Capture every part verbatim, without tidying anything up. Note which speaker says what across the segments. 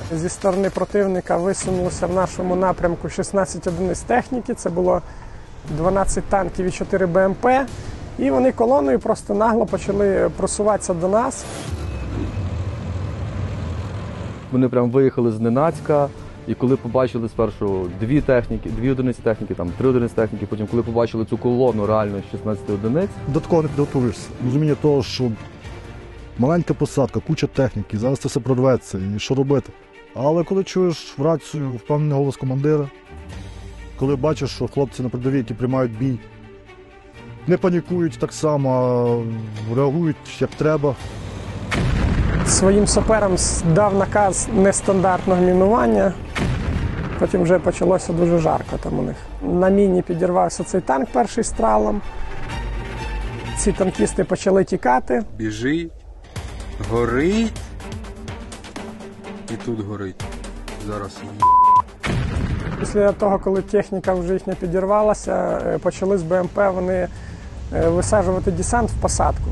Speaker 1: Зі сторони противника висунулося в нашому напрямку шістнадцять одиниць техніки, це було дванадцять танків і чотири Б М Пе. І вони колоною просто нагло почали просуватися до нас.
Speaker 2: Вони прям виїхали зненацька, і коли побачили спершу дві техніки, дві одиниці техніки, там три одиниці техніки, потім коли побачили цю колону реально шістнадцять одиниць.
Speaker 3: До такого не підготуєшся. Розуміння того, що маленька посадка, куча техніки, зараз це все прорветься, і що робити. Але коли чуєш в рацію впевнений голос командира, коли бачиш, що хлопці на передовій, які приймають бій, не панікують так само, а реагують як треба.
Speaker 1: Своїм саперам дав наказ нестандартного мінування. Потім вже почалося дуже жарко там у них. На міні підірвався цей танк перший стралом. Ці танкісти почали тікати.
Speaker 4: Біжить, горить. І тут горить. Зараз є.
Speaker 1: Після того, коли техніка вже їхня підірвалася, почали з Б М Пе вони висаджувати десант в посадку.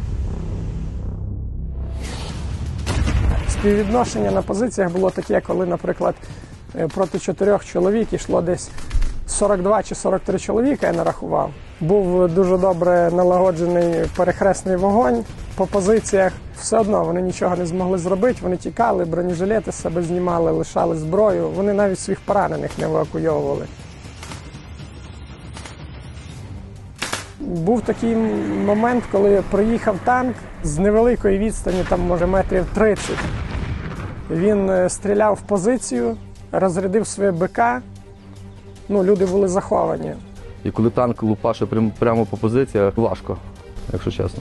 Speaker 1: Співвідношення на позиціях було таке, коли, наприклад, проти чотирьох чоловік йшло десь сорок два чи сорок три чоловіка, я нарахував. Був дуже добре налагоджений перехресний вогонь по позиціях. Все одно вони нічого не змогли зробити, вони тікали, бронежилети з себе знімали, лишали зброю. Вони навіть своїх поранених не евакуйовували. Був такий момент, коли проїхав танк з невеликої відстані, там, може, метрів тридцять. Він стріляв в позицію, розрядив своє Бе Ка. Ну, люди були заховані.
Speaker 2: І коли танк лупаше прямо по позиціях, важко, якщо чесно.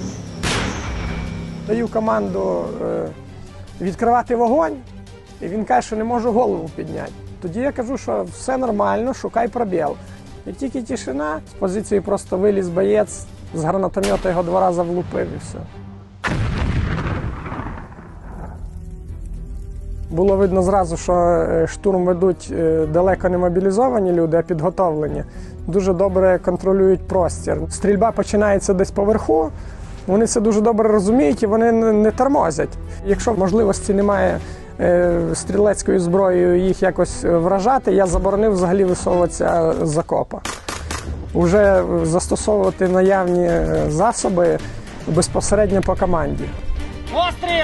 Speaker 1: Даю команду відкривати вогонь, і він каже, що не можу голову підняти. Тоді я кажу, що все нормально, шукай пробіл. І тільки тишина, з позиції просто виліз боєць, з гранатомета його два рази влупив і все. Було видно зразу, що штурм ведуть далеко не мобілізовані люди, а підготовлені. Дуже добре контролюють простір. Стрільба починається десь поверху, вони це дуже добре розуміють і вони не тормозять. Якщо можливості немає стрілецькою зброєю їх якось вражати, я заборонив взагалі висовуватися з окопа. Уже застосовувати наявні засоби безпосередньо по команді.
Speaker 5: Постріл!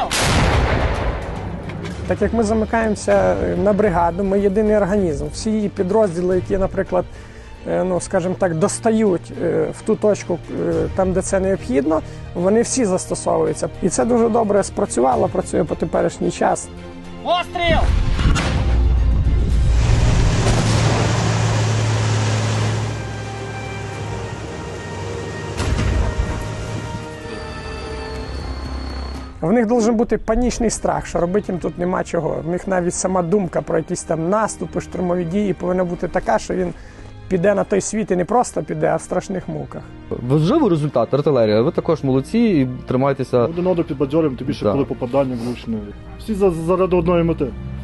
Speaker 1: Так як ми замикаємося на бригаду, ми єдиний організм. Всі її підрозділи, які, наприклад, ну, скажімо так, достають в ту точку, там, де це необхідно, вони всі застосовуються. І це дуже добре спрацювало, працює по теперішній час.
Speaker 5: Постріл!
Speaker 1: В них має бути панічний страх, що робити їм тут нема чого. В них навіть сама думка про якісь там наступи, штурмові дії повинна бути така, що він піде на той світ і не просто піде, а в страшних муках.
Speaker 2: Важливий результат, артилерія. Ви також молодці і тримайтеся.
Speaker 3: Один одного підбадьорюємо, тим більше, коли попадання влучне. Всі заради одної мети.